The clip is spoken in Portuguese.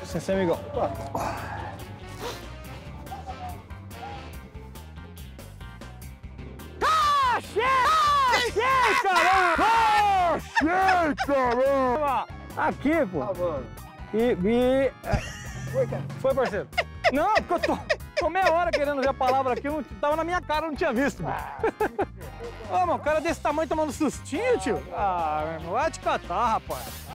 Licença, amigão. Achei, caramba! Achei, caramba! Aqui, pô. Tá bom. Foi, parceiro? Não, porque eu tô meia hora querendo ver a palavra aqui, não tava na minha cara, eu não tinha visto. Ô, mano, o cara desse tamanho tomando sustinho, tio. Ah, meu irmão, vai te catar, rapaz.